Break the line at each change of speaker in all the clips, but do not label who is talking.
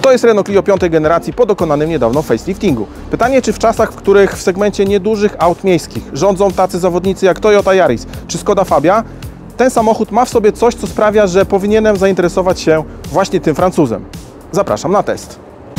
To jest Renault Clio 5. generacji po dokonanym niedawno faceliftingu. Pytanie, czy w czasach, w których w segmencie niedużych aut miejskich rządzą tacy zawodnicy jak Toyota Yaris czy Skoda Fabia, ten samochód ma w sobie coś, co sprawia, że powinienem zainteresować się właśnie tym Francuzem. Zapraszam na test.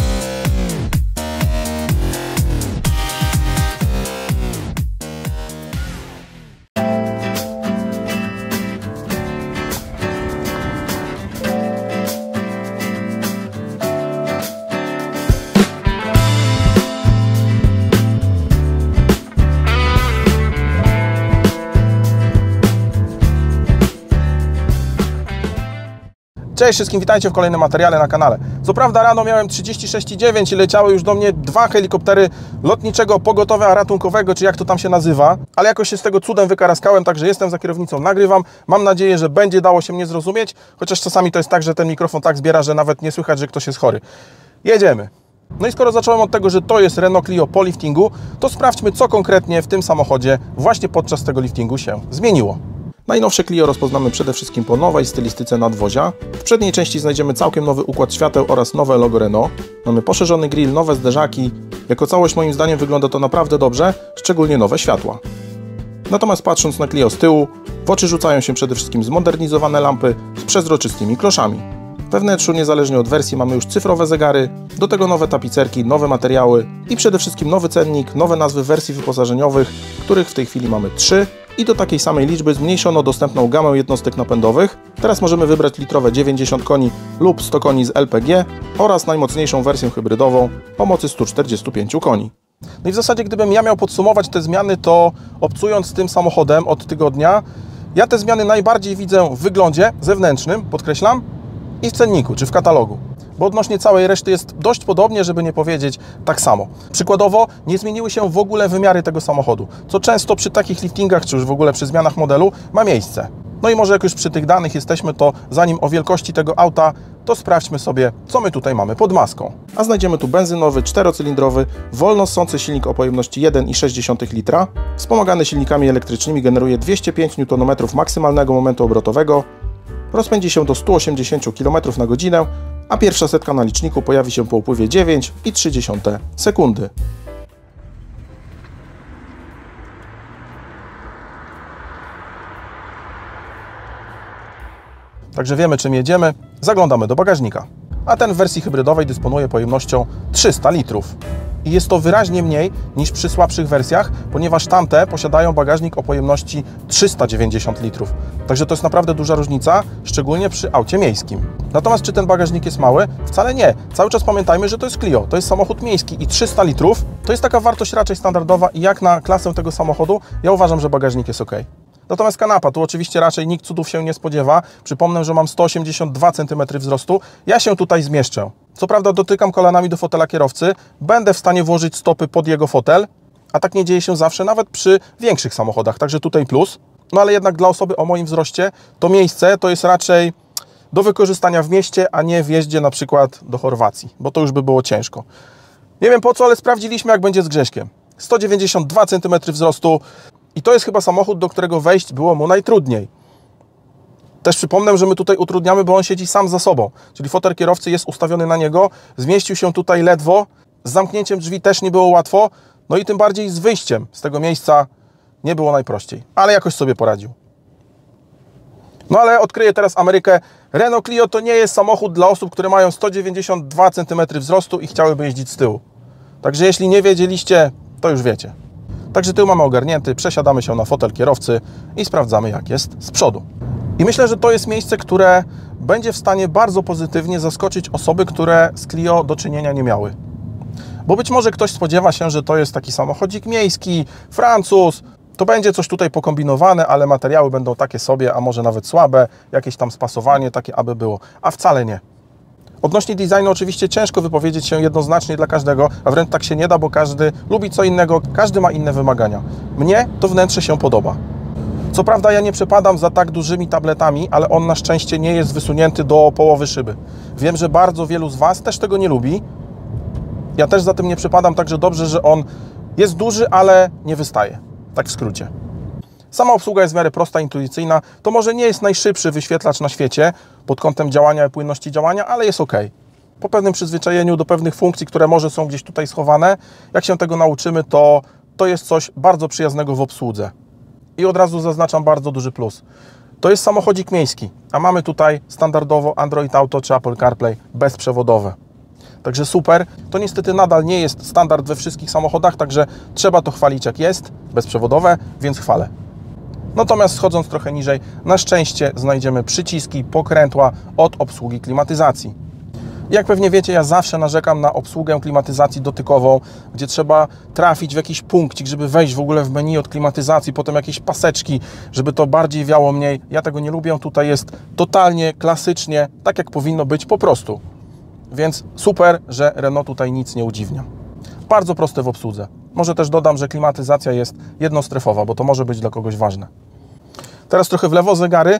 Cześć wszystkim, witajcie w kolejnym materiale na kanale. Co prawda rano miałem 36,9 i leciały już do mnie 2 helikoptery lotniczego pogotowia ratunkowego, czy jak to tam się nazywa, ale jakoś się z tego cudem wykaraskałem, także jestem za kierownicą, nagrywam. Mam nadzieję, że będzie dało się mnie zrozumieć, chociaż czasami to jest tak, że ten mikrofon tak zbiera, że nawet nie słychać, że ktoś jest chory. Jedziemy. No i skoro zacząłem od tego, że to jest Renault Clio po liftingu, to sprawdźmy, co konkretnie w tym samochodzie właśnie podczas tego liftingu się zmieniło. Najnowsze Clio rozpoznamy przede wszystkim po nowej stylistyce nadwozia. W przedniej części znajdziemy całkiem nowy układ świateł oraz nowe logo Renault. Mamy poszerzony grill, nowe zderzaki. Jako całość moim zdaniem wygląda to naprawdę dobrze, szczególnie nowe światła. Natomiast patrząc na Clio z tyłu, w oczy rzucają się przede wszystkim zmodernizowane lampy z przezroczystymi kloszami. We wnętrzu, niezależnie od wersji, mamy już cyfrowe zegary, do tego nowe tapicerki, nowe materiały i przede wszystkim nowy cennik, nowe nazwy wersji wyposażeniowych, których w tej chwili mamy 3 i do takiej samej liczby zmniejszono dostępną gamę jednostek napędowych. Teraz możemy wybrać litrowe 90 koni lub 100 koni z LPG oraz najmocniejszą wersję hybrydową o mocy 145 koni. No i w zasadzie, gdybym ja miał podsumować te zmiany, to obcując z tym samochodem od tygodnia, ja te zmiany najbardziej widzę w wyglądzie zewnętrznym, podkreślam, i w cenniku, czy w katalogu. Bo odnośnie całej reszty jest dość podobnie, żeby nie powiedzieć tak samo. Przykładowo nie zmieniły się w ogóle wymiary tego samochodu, co często przy takich liftingach, czy już w ogóle przy zmianach modelu ma miejsce. No i może jak już przy tych danych jesteśmy, to zanim o wielkości tego auta, to sprawdźmy sobie, co my tutaj mamy pod maską. A znajdziemy tu benzynowy, 4-cylindrowy, wolno ssący silnik o pojemności 1,6 litra. Wspomagany silnikami elektrycznymi generuje 205 Nm maksymalnego momentu obrotowego. Rozpędzi się do 180 km/h, a pierwsza setka na liczniku pojawi się po upływie 9,3 sekundy. Także wiemy, czym jedziemy, zaglądamy do bagażnika. A ten w wersji hybrydowej dysponuje pojemnością 300 litrów. I jest to wyraźnie mniej niż przy słabszych wersjach, ponieważ tamte posiadają bagażnik o pojemności 390 litrów. Także to jest naprawdę duża różnica, szczególnie przy aucie miejskim. Natomiast czy ten bagażnik jest mały? Wcale nie. Cały czas pamiętajmy, że to jest Clio, to jest samochód miejski i 300 litrów to jest taka wartość raczej standardowa i jak na klasę tego samochodu, ja uważam, że bagażnik jest ok. Natomiast kanapa, tu oczywiście raczej nikt cudów się nie spodziewa. Przypomnę, że mam 182 cm wzrostu. Ja się tutaj zmieszczę. Co prawda dotykam kolanami do fotela kierowcy, będę w stanie włożyć stopy pod jego fotel, a tak nie dzieje się zawsze, nawet przy większych samochodach, także tutaj plus. No ale jednak dla osoby o moim wzroście to miejsce to jest raczej do wykorzystania w mieście, a nie w jeździe na przykład do Chorwacji, bo to już by było ciężko. Nie wiem po co, ale sprawdziliśmy, jak będzie z Grześkiem. 192 cm wzrostu. I to jest chyba samochód, do którego wejść było mu najtrudniej. Też przypomnę, że my tutaj utrudniamy, bo on siedzi sam za sobą. Czyli fotel kierowcy jest ustawiony na niego, zmieścił się tutaj ledwo, z zamknięciem drzwi też nie było łatwo, no i tym bardziej z wyjściem z tego miejsca nie było najprościej. Ale jakoś sobie poradził. No ale odkryję teraz Amerykę. Renault Clio to nie jest samochód dla osób, które mają 192 cm wzrostu i chciałyby jeździć z tyłu. Także jeśli nie wiedzieliście, to już wiecie. Także tył mamy ogarnięty, przesiadamy się na fotel kierowcy i sprawdzamy, jak jest z przodu. I myślę, że to jest miejsce, które będzie w stanie bardzo pozytywnie zaskoczyć osoby, które z Clio do czynienia nie miały. Bo być może ktoś spodziewa się, że to jest taki samochodzik miejski, Francuz, to będzie coś tutaj pokombinowane, ale materiały będą takie sobie, a może nawet słabe, jakieś tam spasowanie takie, aby było, a wcale nie. Odnośnie designu oczywiście ciężko wypowiedzieć się jednoznacznie dla każdego, a wręcz tak się nie da, bo każdy lubi co innego, każdy ma inne wymagania. Mnie to wnętrze się podoba. Co prawda ja nie przepadam za tak dużymi tabletami, ale on na szczęście nie jest wysunięty do połowy szyby. Wiem, że bardzo wielu z Was też tego nie lubi. Ja też za tym nie przepadam, także dobrze, że on jest duży, ale nie wystaje. Tak w skrócie. Sama obsługa jest w miarę prosta, intuicyjna. To może nie jest najszybszy wyświetlacz na świecie pod kątem działania i płynności działania, ale jest ok. po pewnym przyzwyczajeniu do pewnych funkcji, które może są gdzieś tutaj schowane, jak się tego nauczymy, to jest coś bardzo przyjaznego w obsłudze. I od razu zaznaczam bardzo duży plus. To jest samochodzik miejski, a mamy tutaj standardowo Android Auto czy Apple CarPlay bezprzewodowe. Także super. To niestety nadal nie jest standard we wszystkich samochodach, także trzeba to chwalić jak jest, bezprzewodowe, więc chwalę. Natomiast schodząc trochę niżej, na szczęście znajdziemy przyciski, pokrętła od obsługi klimatyzacji. Jak pewnie wiecie, ja zawsze narzekam na obsługę klimatyzacji dotykową, gdzie trzeba trafić w jakiś punkcik, żeby wejść w ogóle w menu od klimatyzacji, potem jakieś paseczki, żeby to bardziej wiało mniej. Ja tego nie lubię, tutaj jest totalnie klasycznie, tak jak powinno być po prostu. Więc super, że Renault tutaj nic nie udziwnia. Bardzo proste w obsłudze. Może też dodam, że klimatyzacja jest jednostrefowa, bo to może być dla kogoś ważne. Teraz trochę w lewo zegary.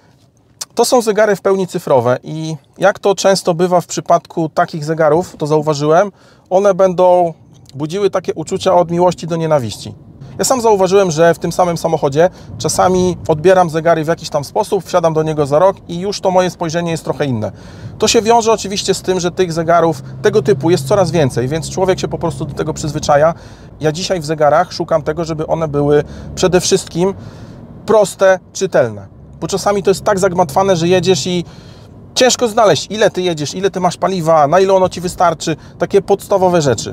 To są zegary w pełni cyfrowe i jak to często bywa w przypadku takich zegarów, to zauważyłem, one będą budziły takie uczucia od miłości do nienawiści. Ja sam zauważyłem, że w tym samym samochodzie czasami odbieram zegary w jakiś tam sposób, wsiadam do niego za rok i już to moje spojrzenie jest trochę inne. To się wiąże oczywiście z tym, że tych zegarów tego typu jest coraz więcej, więc człowiek się po prostu do tego przyzwyczaja. Ja dzisiaj w zegarach szukam tego, żeby one były przede wszystkim proste, czytelne. Bo czasami to jest tak zagmatwane, że jedziesz i ciężko znaleźć, ile ty jedziesz, ile ty masz paliwa, na ile ono ci wystarczy, takie podstawowe rzeczy.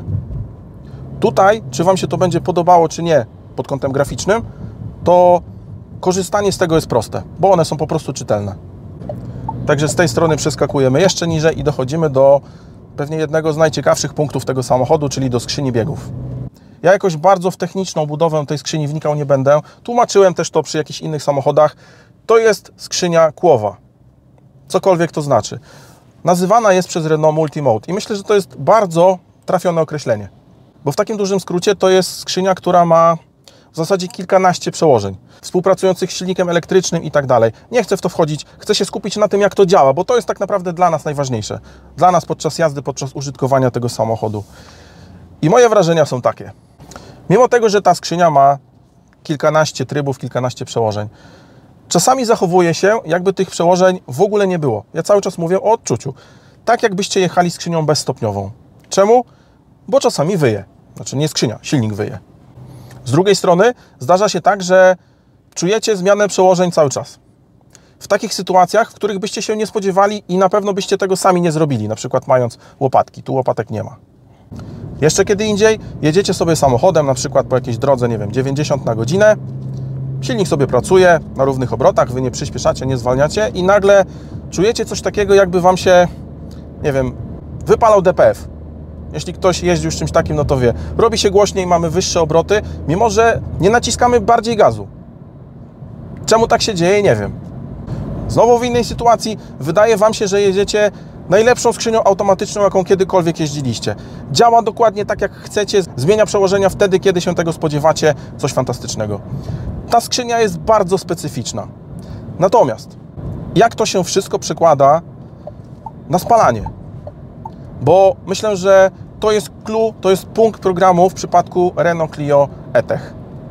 Tutaj, czy Wam się to będzie podobało, czy nie, pod kątem graficznym, to korzystanie z tego jest proste, bo one są po prostu czytelne. Także z tej strony przeskakujemy jeszcze niżej i dochodzimy do pewnie jednego z najciekawszych punktów tego samochodu, czyli do skrzyni biegów. Ja jakoś bardzo w techniczną budowę tej skrzyni wnikał nie będę. Tłumaczyłem też to przy jakichś innych samochodach. To jest skrzynia kłowa. Cokolwiek to znaczy. Nazywana jest przez Renault Multimode i myślę, że to jest bardzo trafione określenie. Bo w takim dużym skrócie to jest skrzynia, która ma w zasadzie kilkanaście przełożeń, współpracujących z silnikiem elektrycznym i tak dalej. Nie chcę w to wchodzić, chcę się skupić na tym, jak to działa, bo to jest tak naprawdę dla nas najważniejsze. Dla nas podczas jazdy, podczas użytkowania tego samochodu. I moje wrażenia są takie. Mimo tego, że ta skrzynia ma kilkanaście trybów, kilkanaście przełożeń, czasami zachowuje się, jakby tych przełożeń w ogóle nie było. Ja cały czas mówię o odczuciu. Tak jakbyście jechali skrzynią bezstopniową. Czemu? Bo czasami wyje. Znaczy nie skrzynia, silnik wyje. Z drugiej strony zdarza się tak, że czujecie zmianę przełożeń cały czas. W takich sytuacjach, w których byście się nie spodziewali i na pewno byście tego sami nie zrobili, na przykład mając łopatki. Tu łopatek nie ma. Jeszcze kiedy indziej jedziecie sobie samochodem, na przykład po jakiejś drodze, nie wiem, 90 na godzinę, silnik sobie pracuje na równych obrotach, wy nie przyspieszacie, nie zwalniacie i nagle czujecie coś takiego, jakby Wam się, nie wiem, wypalał DPF. Jeśli ktoś jeździł z czymś takim, no to wie. Robi się głośniej, mamy wyższe obroty, mimo że nie naciskamy bardziej gazu. Czemu tak się dzieje, nie wiem. Znowu w innej sytuacji wydaje Wam się, że jedziecie najlepszą skrzynią automatyczną, jaką kiedykolwiek jeździliście. Działa dokładnie tak, jak chcecie, zmienia przełożenia wtedy, kiedy się tego spodziewacie. Coś fantastycznego. Ta skrzynia jest bardzo specyficzna. Natomiast jak to się wszystko przekłada na spalanie? Bo myślę, że to jest clue, to jest punkt programu w przypadku Renault Clio E-Tech.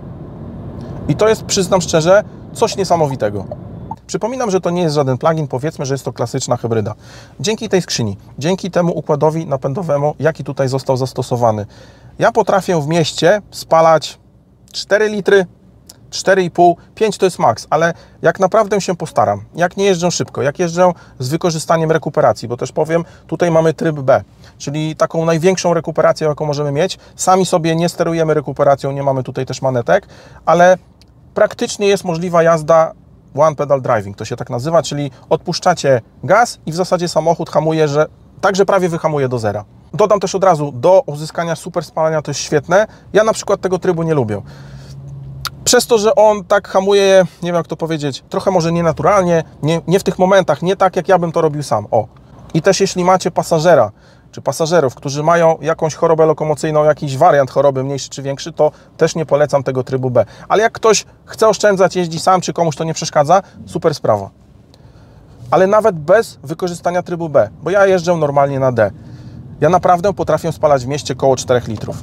I to jest, przyznam szczerze, coś niesamowitego. Przypominam, że to nie jest żaden plugin, powiedzmy, że jest to klasyczna hybryda. Dzięki tej skrzyni, dzięki temu układowi napędowemu, jaki tutaj został zastosowany, ja potrafię w mieście spalać 4 litry, 4,5, 5 to jest maks, ale jak naprawdę się postaram, jak nie jeżdżę szybko, jak jeżdżę z wykorzystaniem rekuperacji, bo też powiem, tutaj mamy tryb B, czyli taką największą rekuperację, jaką możemy mieć. Sami sobie nie sterujemy rekuperacją, nie mamy tutaj też manetek, ale praktycznie jest możliwa jazda one pedal driving, to się tak nazywa, czyli odpuszczacie gaz i w zasadzie samochód hamuje, że także prawie wyhamuje do zera. Dodam też od razu, do uzyskania super spalania to jest świetne. Ja na przykład tego trybu nie lubię. Przez to, że on tak hamuje, nie wiem jak to powiedzieć, trochę może nienaturalnie, nie w tych momentach, nie tak jak ja bym to robił sam. O. I też jeśli macie pasażera, czy pasażerów, którzy mają jakąś chorobę lokomocyjną, jakiś wariant choroby, mniejszy czy większy, to też nie polecam tego trybu B. Ale jak ktoś chce oszczędzać, jeździ sam, czy komuś to nie przeszkadza, super sprawa. Ale nawet bez wykorzystania trybu B, bo ja jeżdżę normalnie na D. Ja naprawdę potrafię spalać w mieście koło 4 litrów.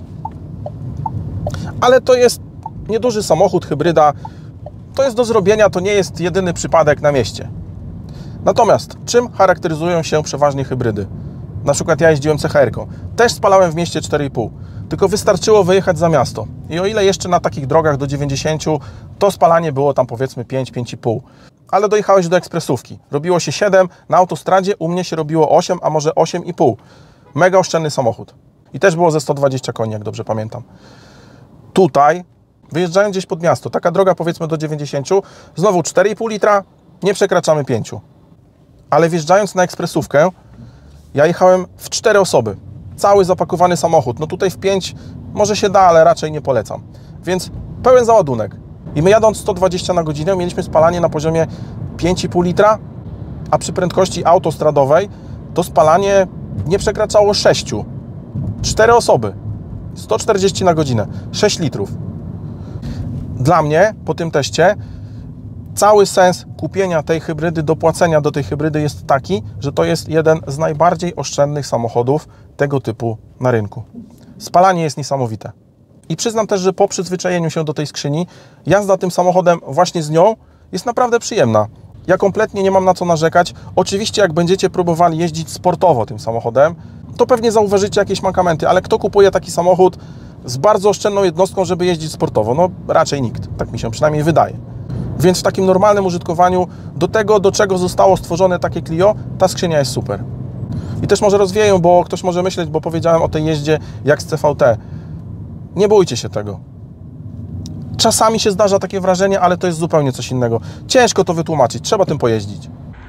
Ale to jest nieduży samochód, hybryda. To jest do zrobienia, to nie jest jedyny przypadek na mieście. Natomiast czym charakteryzują się przeważnie hybrydy? Na przykład ja jeździłem CHR-ką. Też spalałem w mieście 4,5. Tylko wystarczyło wyjechać za miasto. I o ile jeszcze na takich drogach do 90, to spalanie było tam powiedzmy 5-5,5. Ale dojechałeś do ekspresówki. Robiło się 7, na autostradzie u mnie się robiło 8, a może 8,5. Mega oszczędny samochód. I też było ze 120 koni, jak dobrze pamiętam. Tutaj, wyjeżdżając gdzieś pod miasto, taka droga powiedzmy do 90, znowu 4,5 litra, nie przekraczamy 5. Ale wjeżdżając na ekspresówkę, ja jechałem w 4 osoby. Cały zapakowany samochód. No tutaj w 5 może się da, ale raczej nie polecam. Więc pełen załadunek. I my jadąc 120 na godzinę mieliśmy spalanie na poziomie 5,5 litra, a przy prędkości autostradowej to spalanie nie przekraczało 6. 4 osoby. 140 na godzinę. 6 litrów. Dla mnie po tym teście cały sens kupienia tej hybrydy, dopłacenia do tej hybrydy jest taki, że to jest jeden z najbardziej oszczędnych samochodów tego typu na rynku. Spalanie jest niesamowite. I przyznam też, że po przyzwyczajeniu się do tej skrzyni, jazda tym samochodem właśnie z nią jest naprawdę przyjemna. Ja kompletnie nie mam na co narzekać. Oczywiście jak będziecie próbowali jeździć sportowo tym samochodem, to pewnie zauważycie jakieś mankamenty, ale kto kupuje taki samochód z bardzo oszczędną jednostką, żeby jeździć sportowo? No raczej nikt, tak mi się przynajmniej wydaje. Więc w takim normalnym użytkowaniu do tego, do czego zostało stworzone takie Clio, ta skrzynia jest super. I też może rozwieję, bo ktoś może myśleć, bo powiedziałem o tej jeździe jak z CVT. Nie bójcie się tego. Czasami się zdarza takie wrażenie, ale to jest zupełnie coś innego. Ciężko to wytłumaczyć, trzeba tym pojeździć.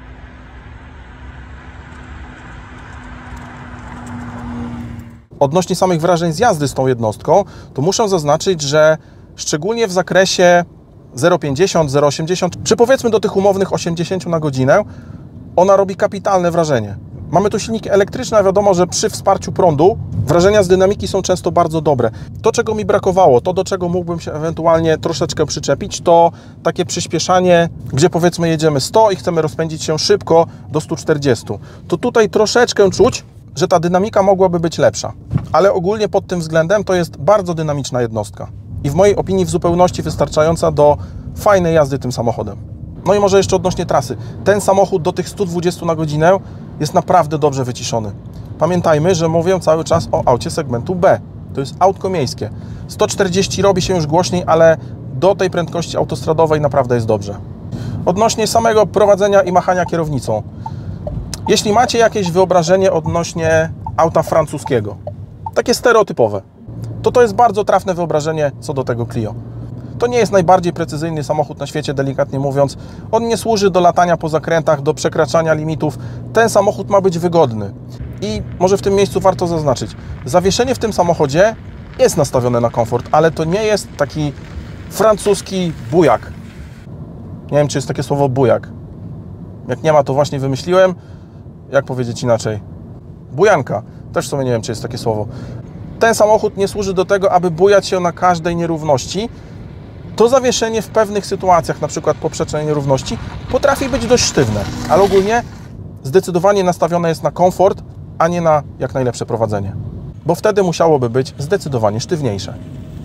Odnośnie samych wrażeń z jazdy z tą jednostką, to muszę zaznaczyć, że szczególnie w zakresie 0,50, 0,80, czy powiedzmy do tych umownych 80 na godzinę, ona robi kapitalne wrażenie. Mamy tu silniki elektryczne, a wiadomo, że przy wsparciu prądu wrażenia z dynamiki są często bardzo dobre. To, czego mi brakowało, to do czego mógłbym się ewentualnie troszeczkę przyczepić, to takie przyspieszanie, gdzie powiedzmy jedziemy 100 i chcemy rozpędzić się szybko do 140. To tutaj troszeczkę czuć, że ta dynamika mogłaby być lepsza. Ale ogólnie pod tym względem to jest bardzo dynamiczna jednostka. I w mojej opinii w zupełności wystarczająca do fajnej jazdy tym samochodem. No i może jeszcze odnośnie trasy. Ten samochód do tych 120 na godzinę jest naprawdę dobrze wyciszony. Pamiętajmy, że mówię cały czas o aucie segmentu B. To jest autko miejskie. 140 robi się już głośniej, ale do tej prędkości autostradowej naprawdę jest dobrze. Odnośnie samego prowadzenia i machania kierownicą. Jeśli macie jakieś wyobrażenie odnośnie auta francuskiego, takie stereotypowe, to jest bardzo trafne wyobrażenie co do tego Clio. To nie jest najbardziej precyzyjny samochód na świecie, delikatnie mówiąc. On nie służy do latania po zakrętach, do przekraczania limitów. Ten samochód ma być wygodny. I może w tym miejscu warto zaznaczyć, zawieszenie w tym samochodzie jest nastawione na komfort, ale to nie jest taki francuski bujak. Nie wiem, czy jest takie słowo bujak. Jak nie ma, to właśnie wymyśliłem. Jak powiedzieć inaczej? Bujanka. Też w sumie nie wiem, czy jest takie słowo. Ten samochód nie służy do tego, aby bujać się na każdej nierówności. To zawieszenie w pewnych sytuacjach, na przykład poprzecznej nierówności, potrafi być dość sztywne, ale ogólnie zdecydowanie nastawione jest na komfort, a nie na jak najlepsze prowadzenie. Bo wtedy musiałoby być zdecydowanie sztywniejsze.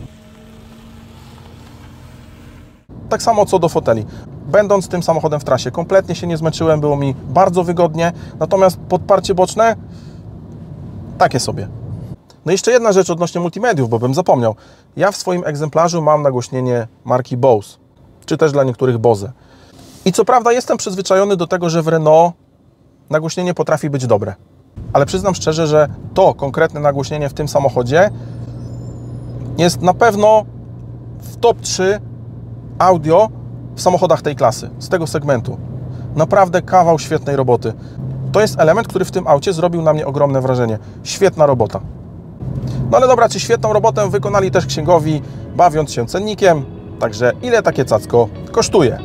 Tak samo co do foteli. Będąc tym samochodem w trasie, kompletnie się nie zmęczyłem, było mi bardzo wygodnie, natomiast podparcie boczne takie sobie. No i jeszcze jedna rzecz odnośnie multimediów, bo bym zapomniał. Ja w swoim egzemplarzu mam nagłośnienie marki Bose, czy też dla niektórych Bose. I co prawda jestem przyzwyczajony do tego, że w Renault nagłośnienie potrafi być dobre. Ale przyznam szczerze, że to konkretne nagłośnienie w tym samochodzie jest na pewno w top 3 audio w samochodach tej klasy, z tego segmentu. Naprawdę kawał świetnej roboty. To jest element, który w tym aucie zrobił na mnie ogromne wrażenie. Świetna robota. No ale dobra, czy świetną robotę wykonali też księgowi, bawiąc się cennikiem. Także ile takie cacko kosztuje?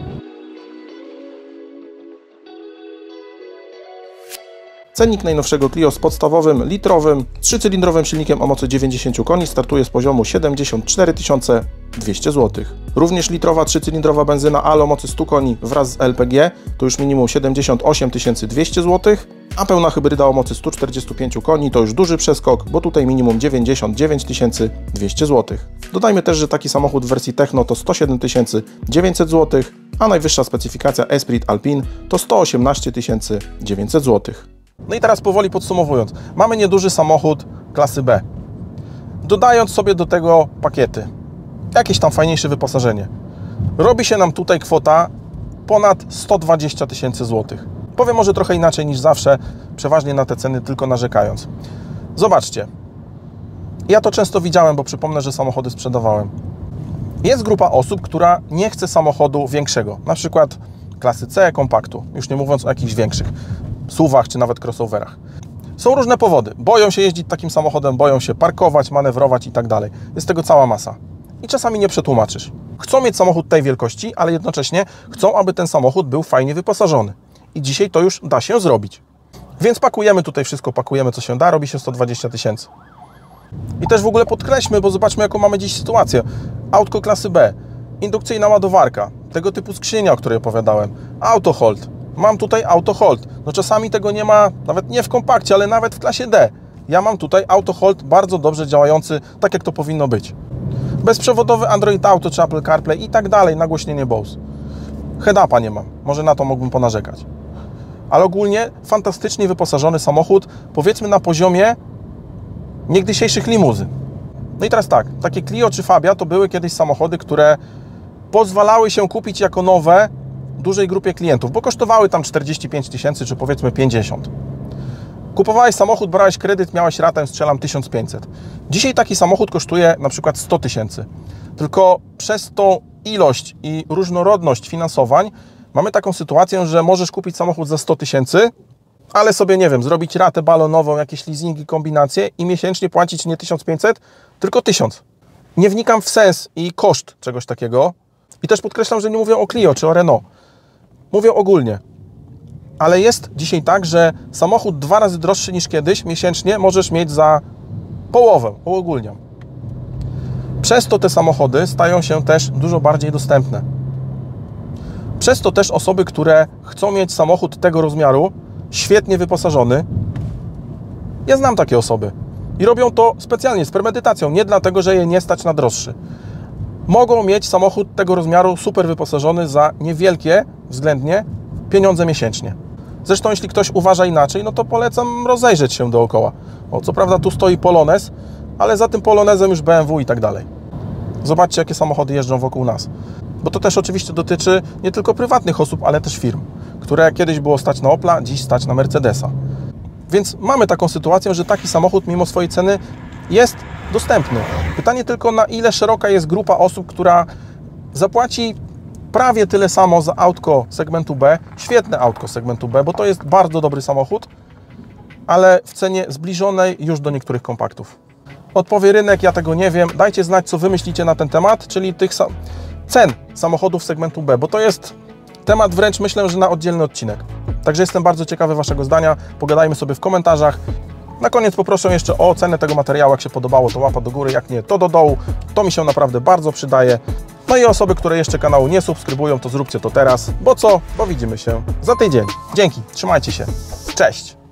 Cennik najnowszego Clio z podstawowym, litrowym, 3-cylindrowym silnikiem o mocy 90 koni startuje z poziomu 74 200 zł. Również litrowa 3-cylindrowa benzyna AL o mocy 100 koni wraz z LPG to już minimum 78 200 zł, a pełna hybryda o mocy 145 koni to już duży przeskok, bo tutaj minimum 99 200 zł. Dodajmy też, że taki samochód w wersji Techno to 107 900 zł, a najwyższa specyfikacja Esprit Alpine to 118 900 zł. No i teraz powoli podsumowując, mamy nieduży samochód klasy B. Dodając sobie do tego pakiety, jakieś tam fajniejsze wyposażenie, robi się nam tutaj kwota ponad 120 000 złotych. Powiem może trochę inaczej niż zawsze, przeważnie na te ceny tylko narzekając. Zobaczcie, ja to często widziałem, bo przypomnę, że samochody sprzedawałem. Jest grupa osób, która nie chce samochodu większego, na przykład klasy C, kompaktu, już nie mówiąc o jakichś większych SUV-ach czy nawet crossoverach. Są różne powody. Boją się jeździć takim samochodem, boją się parkować, manewrować i tak dalej. Jest tego cała masa. I czasami nie przetłumaczysz. Chcą mieć samochód tej wielkości, ale jednocześnie chcą, aby ten samochód był fajnie wyposażony. I dzisiaj to już da się zrobić. Więc pakujemy tutaj wszystko, pakujemy co się da, robi się 120 000. I też w ogóle podkreślmy, bo zobaczmy jaką mamy dziś sytuację. Autko klasy B, indukcyjna ładowarka, tego typu skrzynia, o której opowiadałem, auto hold. Mam tutaj auto hold. No czasami tego nie ma, nawet nie w kompakcie, ale nawet w klasie D. Ja mam tutaj auto hold bardzo dobrze działający, tak jak to powinno być. Bezprzewodowy Android Auto czy Apple CarPlay i tak dalej, nagłośnienie Bose. Head-upa nie mam, może na to mógłbym ponarzekać. Ale ogólnie fantastycznie wyposażony samochód, powiedzmy na poziomie niegdysiejszych limuzyn. No i teraz tak, takie Clio czy Fabia to były kiedyś samochody, które pozwalały się kupić jako nowe dużej grupie klientów, bo kosztowały tam 45 000 czy powiedzmy 50. Kupowałeś samochód, brałeś kredyt, miałeś ratę, strzelam 1500. Dzisiaj taki samochód kosztuje na przykład 100 000. Tylko przez tą ilość i różnorodność finansowań mamy taką sytuację, że możesz kupić samochód za 100 000, ale sobie, nie wiem, zrobić ratę balonową, jakieś leasingi, kombinacje i miesięcznie płacić nie 1500, tylko 1000. Nie wnikam w sens i koszt czegoś takiego i też podkreślam, że nie mówię o Clio czy o Renault. Mówię ogólnie. Ale jest dzisiaj tak, że samochód 2 razy droższy niż kiedyś miesięcznie możesz mieć za połowę, uogólniam. Przez to te samochody stają się też dużo bardziej dostępne. Przez to też osoby, które chcą mieć samochód tego rozmiaru, świetnie wyposażony, ja znam takie osoby i robią to specjalnie, z premedytacją, nie dlatego, że je nie stać na droższy. Mogą mieć samochód tego rozmiaru super wyposażony za niewielkie względnie pieniądze miesięcznie. Zresztą jeśli ktoś uważa inaczej, no to polecam rozejrzeć się dookoła. O, co prawda tu stoi Polonez, ale za tym Polonezem już BMW i tak dalej. Zobaczcie, jakie samochody jeżdżą wokół nas. Bo to też oczywiście dotyczy nie tylko prywatnych osób, ale też firm, które kiedyś było stać na Opla, dziś stać na Mercedesa. Więc mamy taką sytuację, że taki samochód mimo swojej ceny jest dostępny. Pytanie tylko, na ile szeroka jest grupa osób, która zapłaci prawie tyle samo za autko segmentu B, świetne autko segmentu B, bo to jest bardzo dobry samochód, ale w cenie zbliżonej już do niektórych kompaktów. Odpowie rynek, ja tego nie wiem. Dajcie znać, co Wy myślicie na ten temat, czyli tych cen samochodów segmentu B, bo to jest temat wręcz, myślę, że na oddzielny odcinek. Także jestem bardzo ciekawy Waszego zdania. Pogadajmy sobie w komentarzach. Na koniec poproszę jeszcze o ocenę tego materiału. Jak się podobało, to łapa do góry, jak nie, to do dołu. To mi się naprawdę bardzo przydaje. No i osoby, które jeszcze kanału nie subskrybują, to zróbcie to teraz. Bo co? Bo widzimy się za tydzień. Dzięki, trzymajcie się. Cześć!